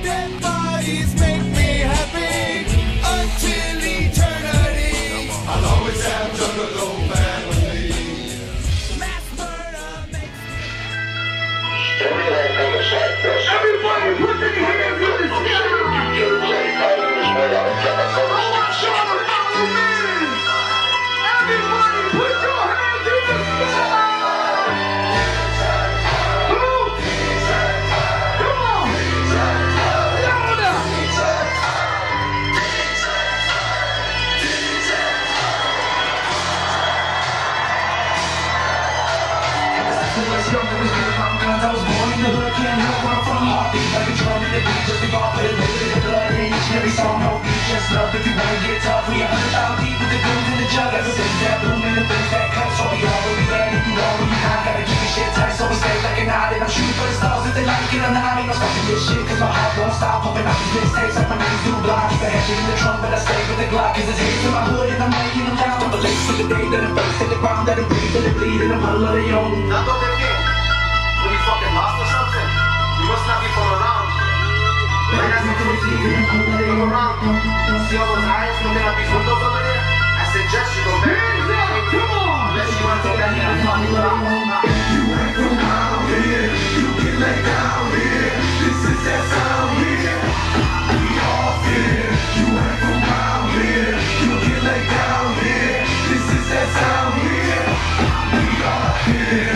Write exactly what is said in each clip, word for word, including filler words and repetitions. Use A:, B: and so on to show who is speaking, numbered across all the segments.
A: Dead bodies make me happy until eternity. I'll always have juggalo family. Mass murder makes me.
B: Everybody put their hands in the sky. Everybody put your hands in the sky.
C: I was born in the hood, can't help where I'm from. Heartbeat like a drum in the beat, just evolve with it, live it in the blood. And each and every song, no beat, just love. If you wanna get tough, we a hundred out deep with the goons in the jug. Ever things that boom and the things that cut. So we all will be bad if you all will be high. Gotta keep your shit tight, so we stay like an eye. And I'm shooting for the stars if they like it or not. Ain't no stopping this shit, cause my heart won't stop pumping out these mixtapes like my name's do block. Keep a hatchet in the trunk, but I stay with the Glock. Cause it's hate in my hood and I'm making them down. I'm a lace to the day that I'm first in the ground, that I'm breathe, that I'm bleed, and I'm huddle of the young.
D: Not over again. When you fucking lost or something, you must not be from around. When I come around, see all those eyes looking at these windows over there? I suggest you go back.
B: Hands up, come on!
D: Unless you want to go back in and talk about
A: You ain't from around here, you get laid down here. This is that sound here. We all here. You ain't from around here, you get laid down here. This is that sound here. We all here.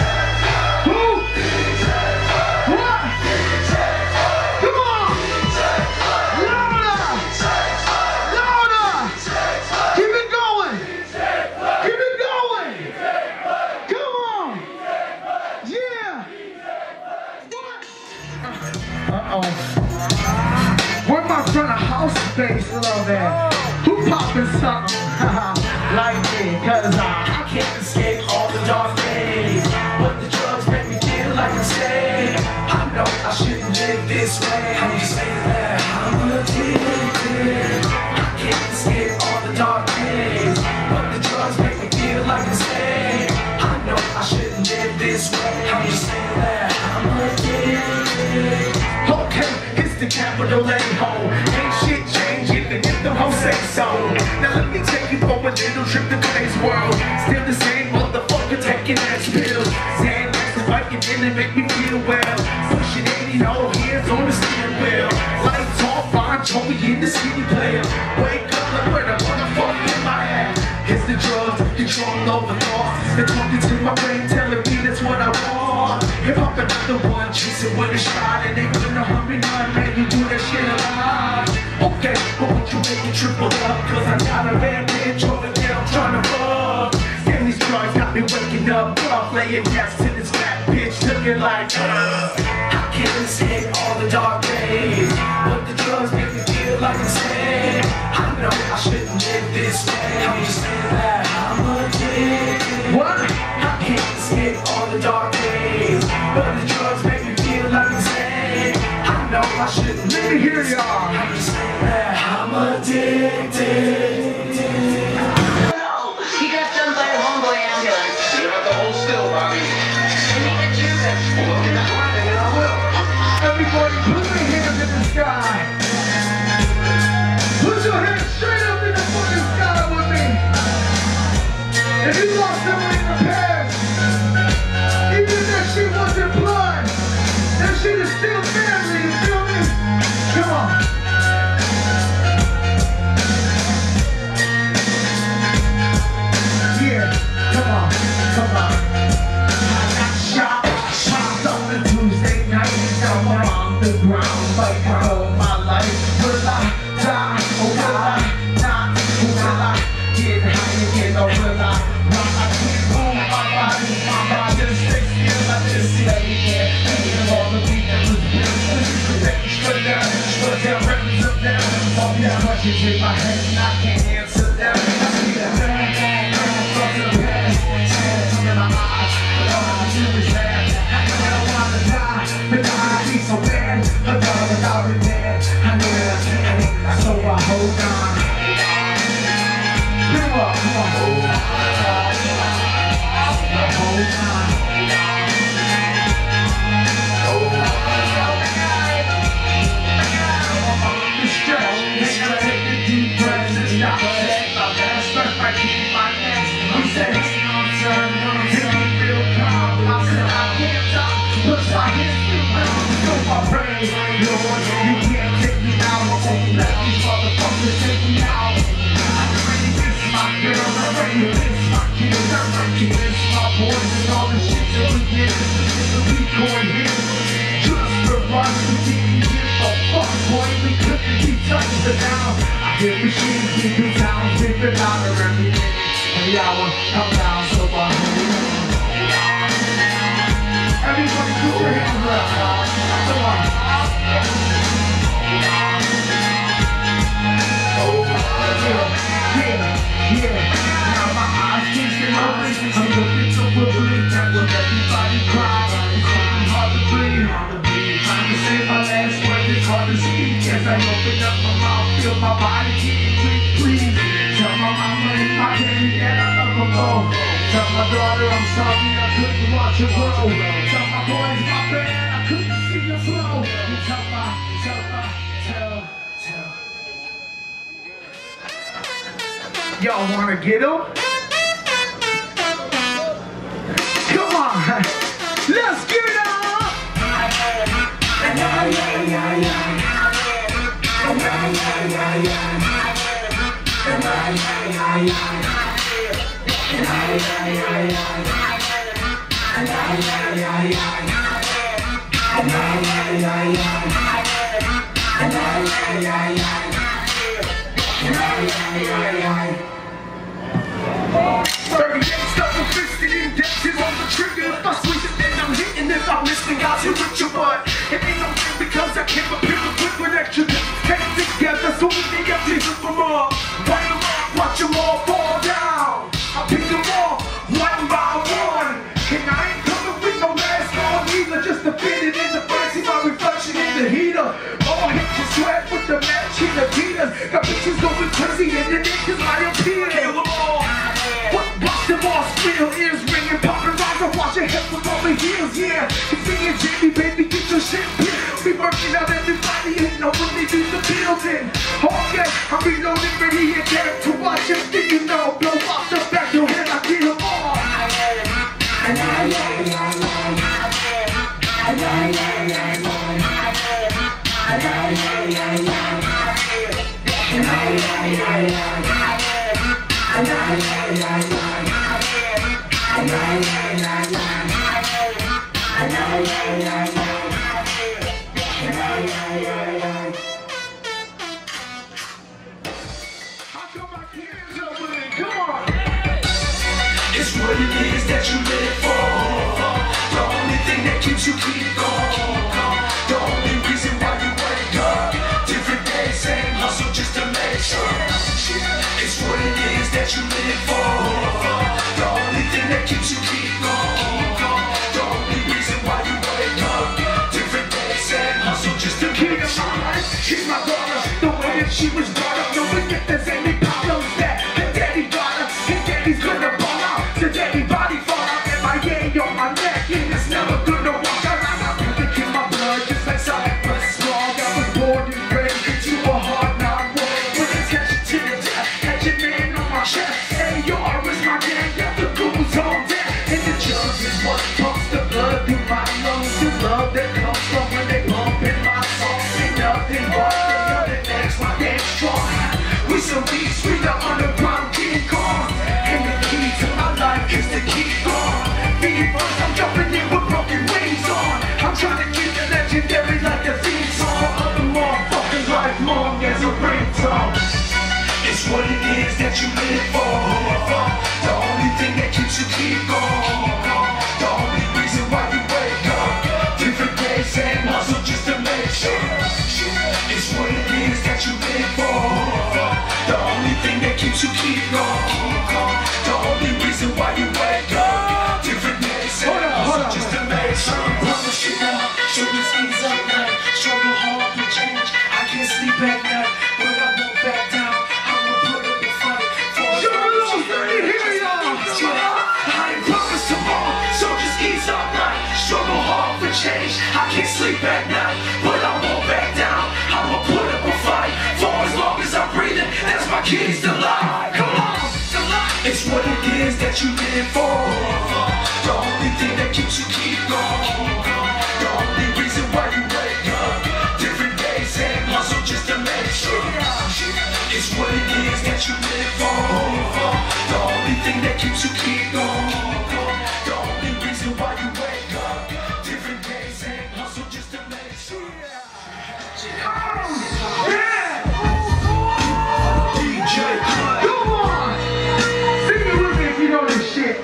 B: Where my front of house space a little bit? Who poppin' something like me? Cause I, I can't escape all the dark days, but the drugs make me feel like I'm safe. I know I shouldn't live this way. I'm just saying that I'm addicted. I can't escape all the dark days, but the drugs make me feel like I'm safe. I know I shouldn't live this way. I'm just saying that I'm addicted. Okay, it's the capital A hole. Ain't shit changed even if the whole say so. Now let me take you for a little trip to today's world. Still the same motherfucker taking that pill. Saying that's the biking in and make me feel well. Pushing eighty, no hands on the steering wheel. Lights off, I'm Joey in the city player. Wake up, look where the motherfucker in my ass. It's the drugs, control over thoughts. They're talking to my brain, telling me that's what I want. Hip hop another one, chasing with a shot. And they gonna hurry on, man, you do that shit a lot. Okay, but would you make it triple up? Cause I got a bad bitch over there, I'm trying to fuck. Damn, these drugs got me waking up, rough, laying gas to this fat bitch, looking like uh, I can't escape all the dark days, but the drugs make me feel like I'm sad. I know I shouldn't live this way. I'm just saying that I'm addicted. What? I can't escape all the dark days, but the drugs make me feel like I'm sad. I know I shouldn't live. Let me hear y'all. I'm just saying that I'm addicted.
E: He got done by a homeboy ambulance.
D: You don't have to hold still, Bobby.
E: I need a juice.
D: Well, get that right, and I will.
B: Everybody put your hands in the sky. Put your hands straight up in the fucking sky with me. If you lost someone in the past, even if that shit wasn't blood, that shit is still family, you feel me? Come on. Yeah, come on, come on. I got shot, shot on a Tuesday night. Now I'm on the ground, fighting for my life. Will I die, or will I not? Will I get high again, or will I rock? I can't move my body, my body just stay still. I just lay here, thinking of all the people that was built. Straight down, straight down, records up down. All these questions in my head, and I can't answer them. I see the bad, bad, bad from the past. Tears in my eyes, but all I do is laugh. I know I don't wanna die, but I be so bad. I thought I my history, so my praise, Lord, you can't take me out, let these motherfuckers take me out. I'm ready to miss my girl, I'm ready to miss my kids, I'm ready to miss my boys and all the shit that we did. We going here, just for us, we didn't give a fuck, boy, we couldn't be touched, but now I hear machines keeping town, sleeping louder every minute, every hour, come down so far. Everybody put your hands up, come on. Yeah, yeah, now my eyes can't open, I'm looking so quickly, that will everybody cry, it's getting hard to breathe, trying to say my last words, it's hard to speak, as I open up my mouth, feel my body getting weak, please, tell my mama and my daddy that I love them both, tell my daughter I'm sorry I couldn't watch her grow, tell my boys my bad, I couldn't see you flow, and tell my, tell my, tell, tell. Y'all wanna get them? Come on, let's get them! thirty-eight double fisted indexes on the trigger. If I swing it, then I'm hitting. If I'm missing, I'll shoot with your butt. It ain't no thing because I came up here with with extra. Take it together so we can get Jesus from up. Wipe them up, watch them all fall down. I pick them off one by one. And I ain't coming with no mask on either, just to fit it in the front. See my reflection in the heater. All hit your sweat with the matching Adidas. Got bitches going crazy in the neck cause I appear. Kill them all. What watch them all spill, ears ringing, popping rounds, watch your head from over heels, yeah. You see it, Jamie, baby, get your shit peeled. Be working out everybody, ain't no one leave the building. Okay, I'm reloading, ready again to watch everything you know. Blow off the back of your head, I kill them all.
C: It's what it is that you live for. The only thing that keeps you keep going. The only reason why you wake up. Different days, same hustle just to make sure. It's what it is that you live for. The only thing that keeps you keep going. The only reason why you wake up. Different days, same hustle just to make sure.
B: She's my daughter, the way that she was brought up. Don't forget there's any problems that her daddy got her. His daddy's gonna ball out, so daddy body fall out. And my yay on my neck, and it's never gonna walk out. I'm music in my blood, just like Cypress Strong. I was born and raised into a hard knock war. When it's catching to the death, had your man on my chest. A R is my gang, got the goons on deck. And the drugs is what pumps the blood through my lungs. The love that comes from when they pump in my songs. Ain't nothing but the other next, my gang strong. We some beats, we the underground King Kong. And the key to my life is to keep on. Being first, I'm jumping in with broken wings on. I'm trying to keep it legendary like a theme song. Other motherfuckers lifelong as a ringtone.
C: It's what it is that you live for. The only thing that keeps you keep going. The only reason why you wake up. Different days, same hustle just to make sure. It's what it is that you live for. The only thing that keeps you keep going. The only reason why you wake up. Different days, same hustle just to make sure.
B: Promise you now, shoulders ease up now. Struggle hard for change. I can't sleep at night, but I won't back down. I'ma put up a fight for a juggalos, let me hear y'all.
C: I ain't promised tomorrow, so just ease up night. Struggle hard for change. I can't sleep at night, but I won't back down. I'ma put up a fight for as long as I'm breathing. That's my keys to life. Come on, to life. It's what it is that you live for. The only thing that keeps you keep going. The that you live for. The only thing that keeps you keep going. The only reason why you wake up. Different days and hustle just to make sure.
B: Yeah!
C: D J Cut.
B: Come on! Sing it with me if you know this shit.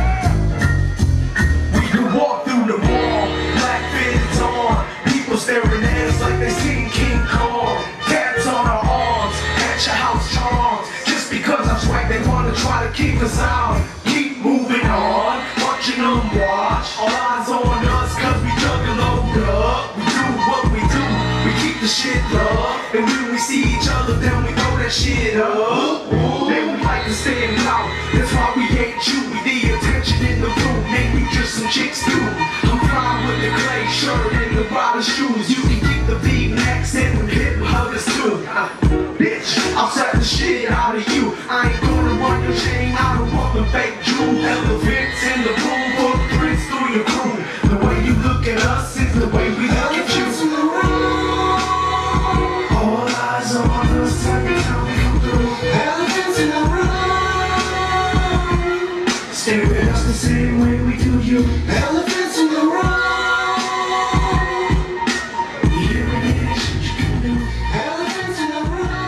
C: We could walk through the mall, black fitteds on. People staring at us like they seen King Kong. Tats on our arms, at your house charms. Just because I'm swag, they wanna try to keep us out. Keep moving on, watching them watch. All eyes on us, cause we juggaloed up. We do what we do, we keep the shit love. And when we see each other, then we throw that shit up. Then we like to stand out, that's why we hate you. We need attention in the room, maybe just some chicks too. I'm fine with the clay shirt and the rider shoes. You can keep the V-necks and the hip huggers too. uh, Bitch, I'll slap the shit out of you. I ain't gonna run your chain, I don't want the fake jewel. Elephants in the room, footprints through your crew. The way you look at us is the way we look at you. All eyes on us every time we come through. Elephants in the room, stare at us the same way we do you. Elephants in the room, here it is, you can do. Elephants in the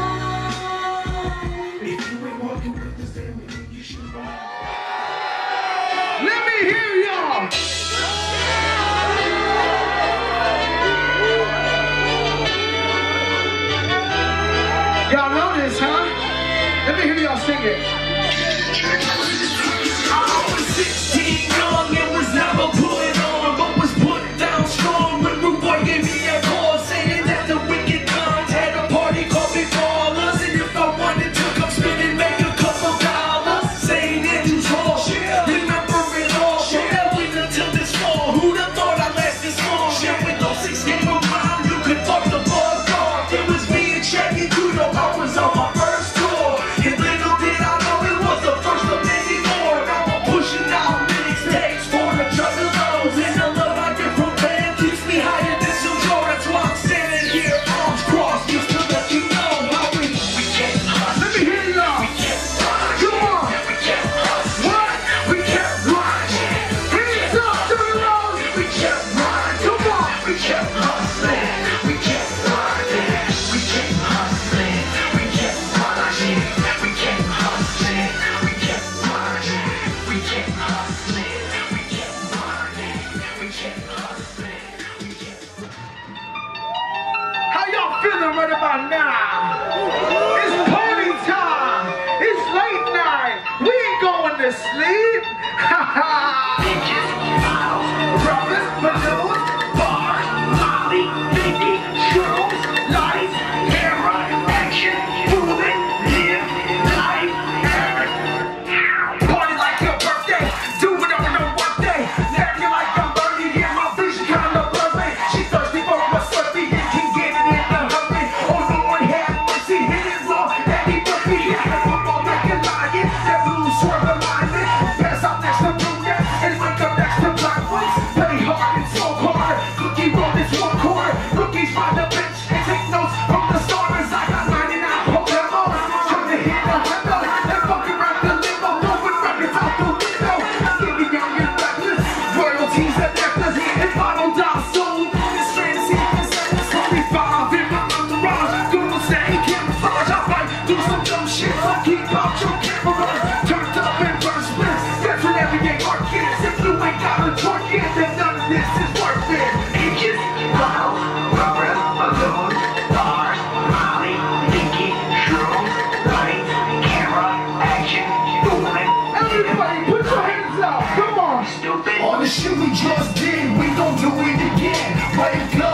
C: room, if you ain't walking with us, then we think you should run.
B: Let me hear y'all! Y'all know this, huh? Let me hear y'all sing it.
C: I was sixteen, young, and was never put on, but was put down strong when Rude Boy gave me a call, saying that the wicked guns had a party called Big Ballers, and if I wanted to come spin and make a couple dollars, saying that you tall, remember it all, that went until this fall. Who'd have thought I'd last this long? Shit, with those six came around, you could fuck the buzz off. It was me and Shaggy, you know I was on my first tour, and little did I know it was the first of many more. Now I'm pushing out mixtapes for the juggalos, and the love I get from fans keeps me higher than some joy. That's why I'm standing here, arms crossed, just to let you know how we we get hustle.
B: Let me hear y'all! Come on!
C: We get hustle.
B: What?
C: We get run.
B: Hands up, juggalos!
C: We get run.
B: Come on!
C: We get hustling. We get running. We get hustling. We get running. We get hustling. We get running. We get hustling. We get running. We get hustling. We get
B: How y'all feeling right about now? It's party time! It's late night! We ain't going to sleep! Ha ha!
C: Brothers, balloons, bars, Molly, Mindy, shrooms, lights, camera, action, moving, live, life, earn. Party like your birthday, do it on your workday. Never like I'm burning, yeah, my vision kinda blurry. She thirsty for a slurpee and can get it in a hurry. Oh, Lord have mercy, hit it raw, that he must be hit. Football like a lion, that blue swerve alignment. Pass out next to brunette and wake up next to black ones. Play hard and so hard, cookie roll this one quarter. Rookies find the bench and take notes from the starters. I got ninety-nine Pokemon, trying to hit the window. And fucking around the limo, throwing records out the window. Getting young and reckless, royalties and necklace. If I don't die soon, this fantasy is twenty-five in my entourage. Google say camouflage, I might do some dumb shit. So keep out your camera, turned up and burn splits. That's an everyday art kids. If you ain't got a torque yet, then none of this is worth it. Inches, bottles, rubber, balloons, bars, Molly, Dinky, shrooms, lights, camera, action, moving.
B: Everybody, put your hands up! Come on!
C: Stupid. All the shit we just did, we gon' do it again. Wake up.